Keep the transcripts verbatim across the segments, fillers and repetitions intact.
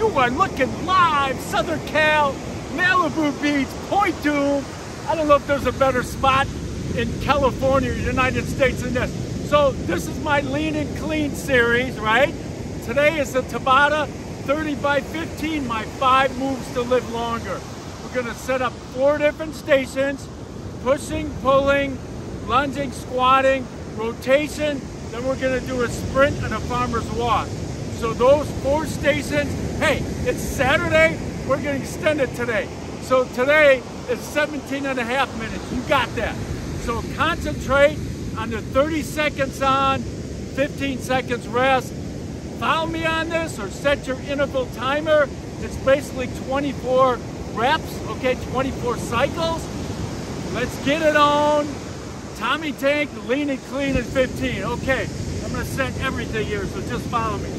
are looking live, Southern Cal, Malibu Beach, Point Dume. I don't know if there's a better spot in California or United States than this. So this is my Lean and Clean series, right? Today is the Tabata thirty by fifteen, my five moves to live longer. We're gonna set up four different stations: pushing, pulling, lunging, squatting, rotation, then we're gonna do a sprint and a farmer's walk. So those four stations, hey, it's Saturday, we're gonna extend it today. So today is seventeen and a half minutes, you got that. So concentrate on the thirty seconds on, fifteen seconds rest. Follow me on this or set your interval timer. It's basically twenty-four reps, okay, twenty-four cycles. Let's get it on. Tommy Tank, Lean and Clean in fifteen. Okay, I'm gonna set everything here, so just follow me.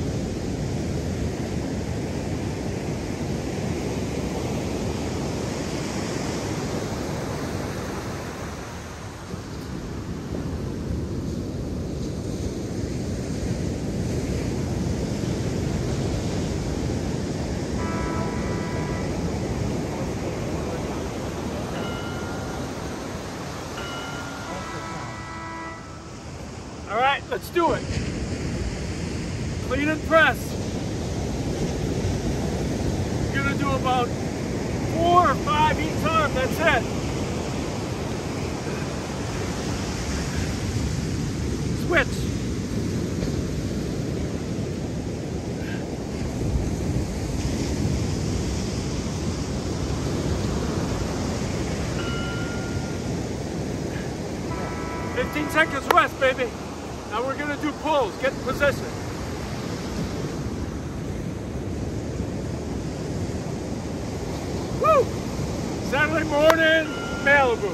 All right, let's do it. Clean and press. You're gonna do about four or five each arm, that's it. Switch. fifteen seconds rest, baby. Now we're gonna do pulls, get in position. Woo! Saturday morning, Malibu.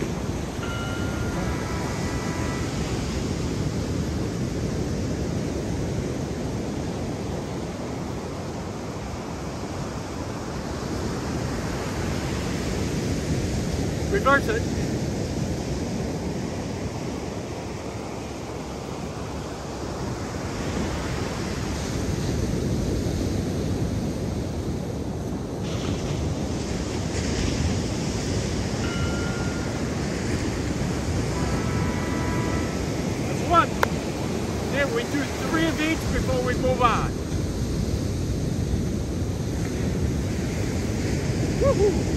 Reverse it. One. Then we do three of each before we move on. Woohoo!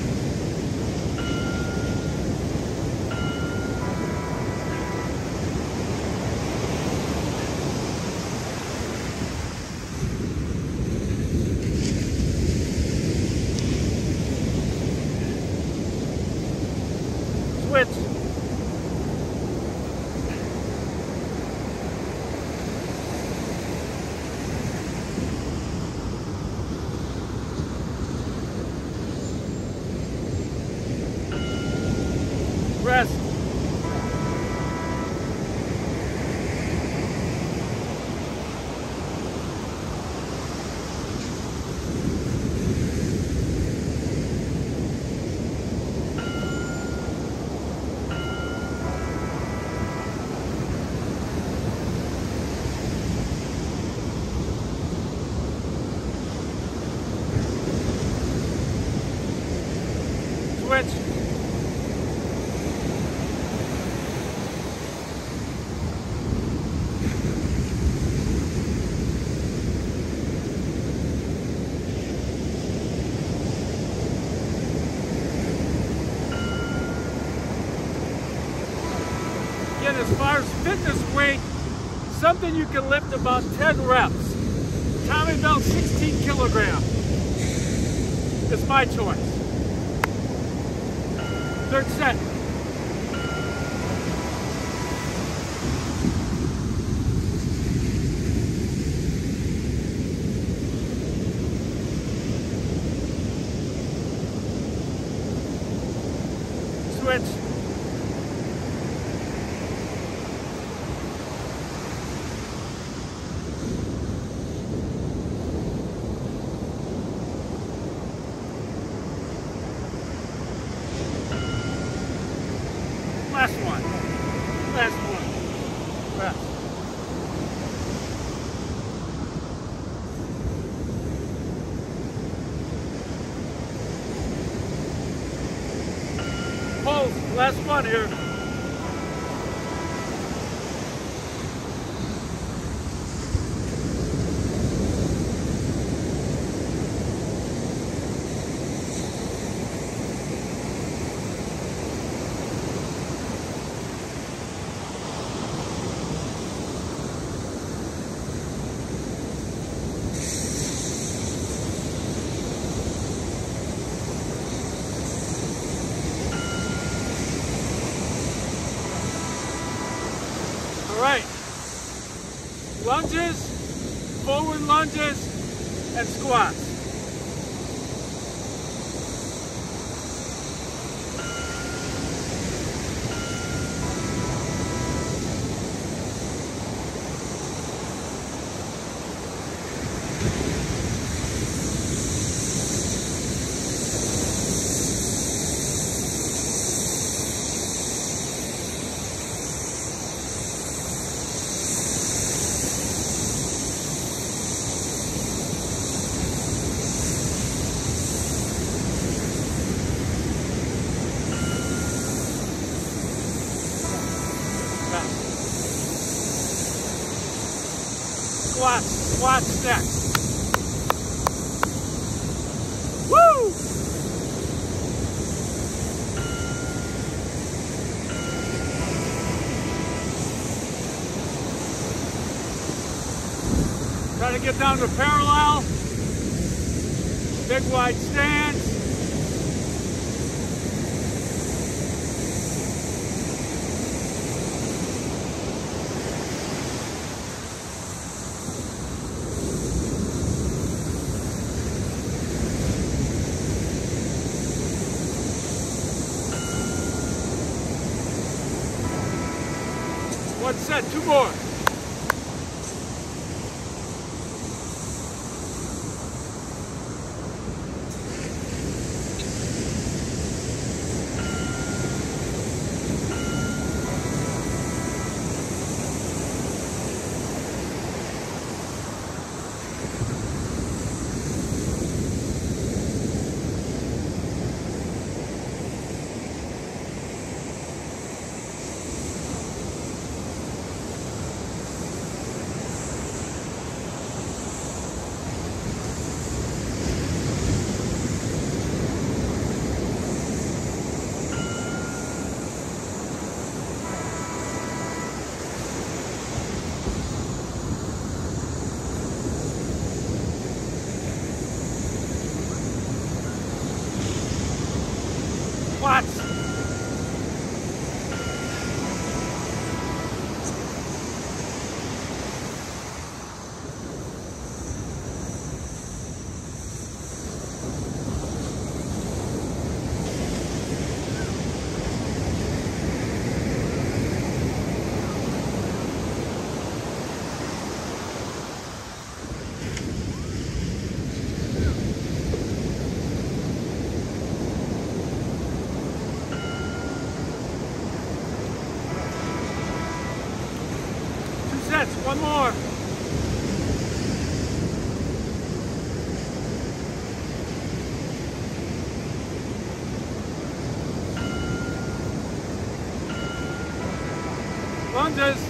Switch. Rest. Switch. Again, as far as fitness weight, something you can lift about ten reps. Tommy belt sixteen kilograms. It's my choice. Third set. Switch. last one here. All right, lunges, forward lunges, and squats. Squats, squats next. Woo! Try to get down to parallel. Big wide stance. One set, two more. Squats. One more. Lunges.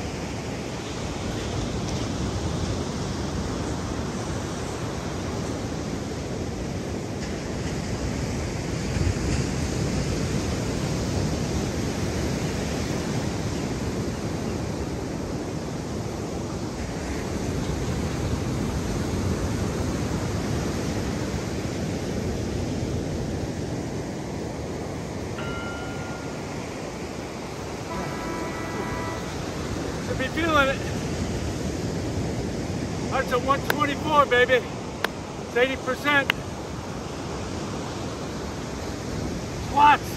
Be feeling it. Heart's at one twenty-four, baby. It's eighty percent. Squats.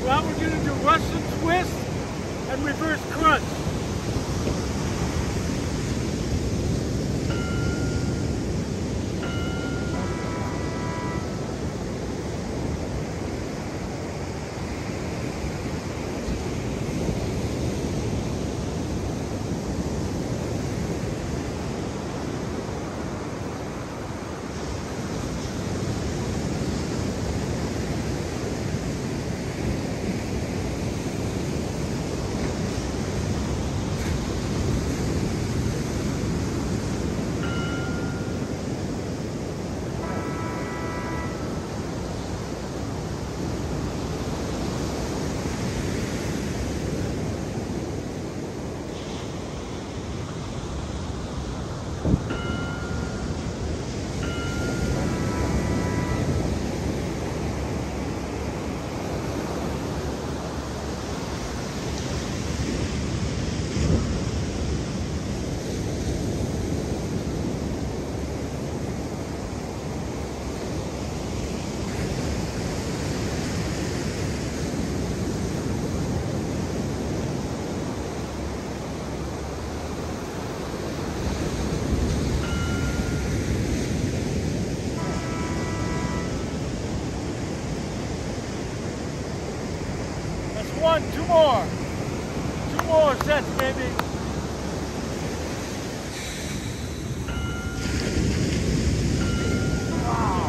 Now we're going to do Russian twist and reverse crunch. One, two more. Two more sets, baby. Wow.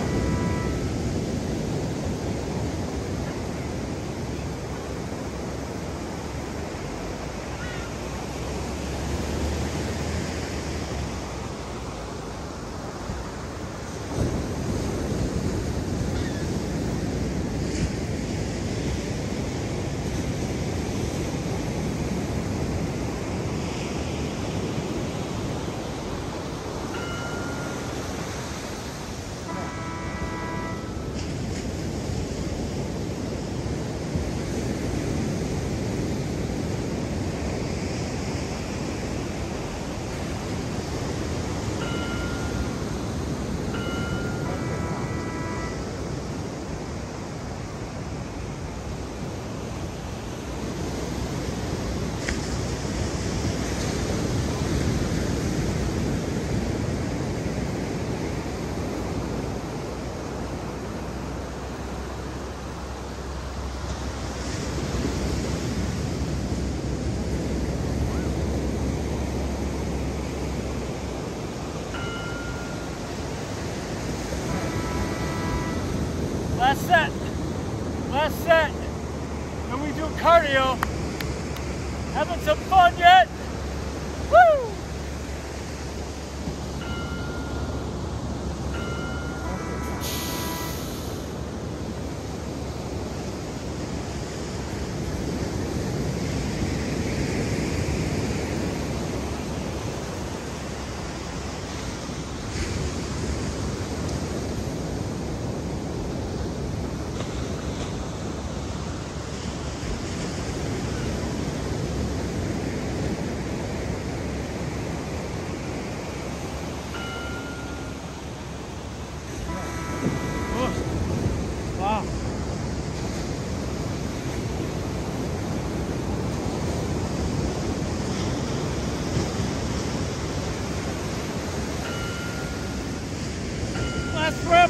Last set, last set, and we do cardio. Having some fun yet? Woo! Last rep.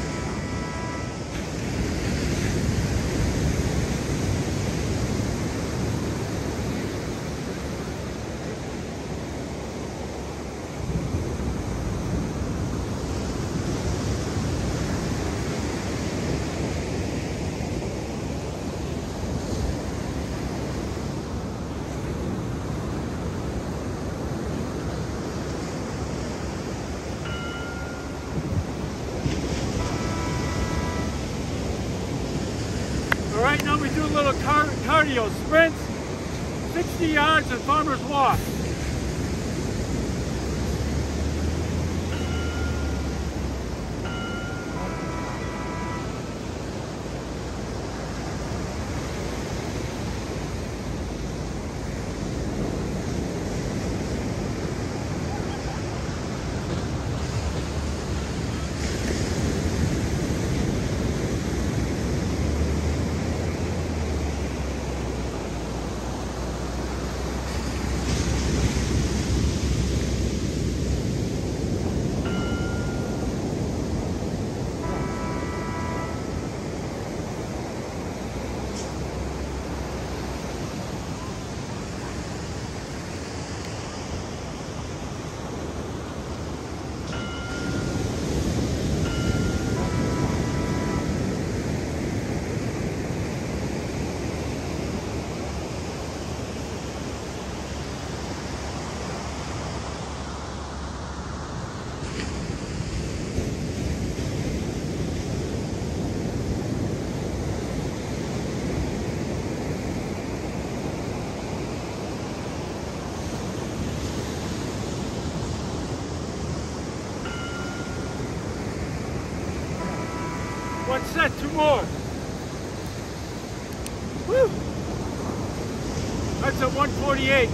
All right, now we do a little car cardio sprints, sixty yards and farmer's walk. more. Woo! That's at one forty-eight.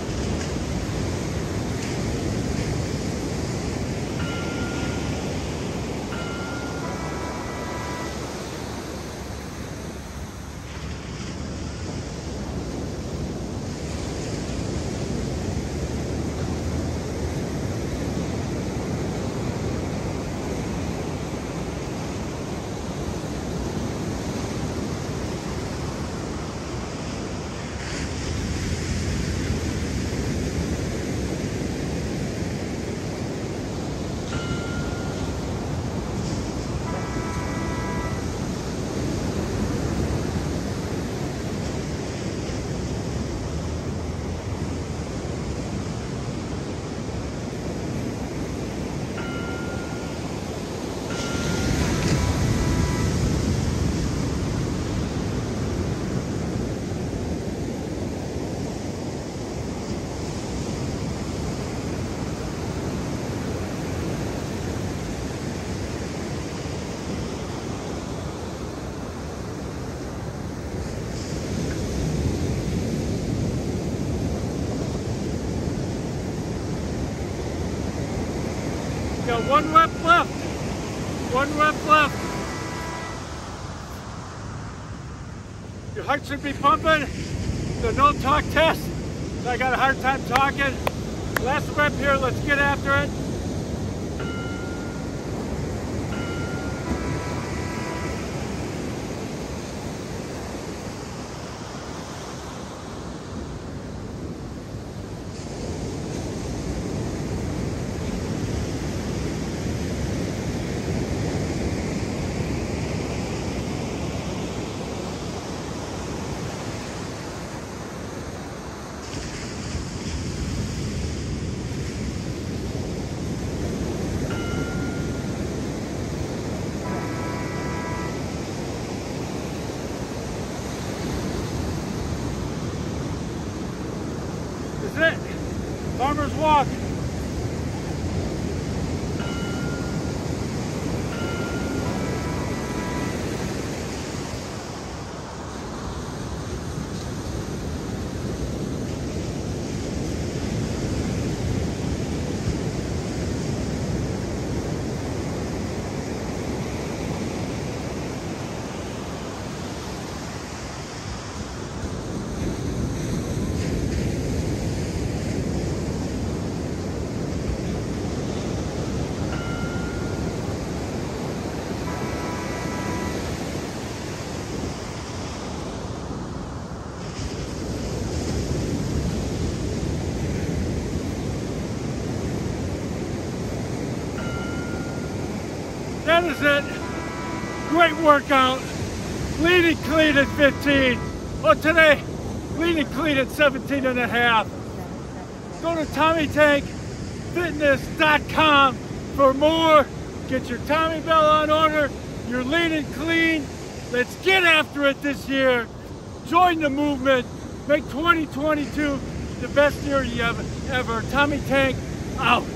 Got one rep left. One rep left. Your heart should be pumping. The no talk test. I got a hard time talking. Last rep here. Let's get after it. That's it. Farmer's walk. That is it. Great workout. Lean and clean at fifteen. Well, today, lean and clean at seventeen and a half. Go to Tommy Tank Fitness dot com for more. Get your Tommy Bell on order. You're lean and clean. Let's get after it this year. Join the movement. Make twenty twenty-two the best year you ever. ever. Tommy Tank out.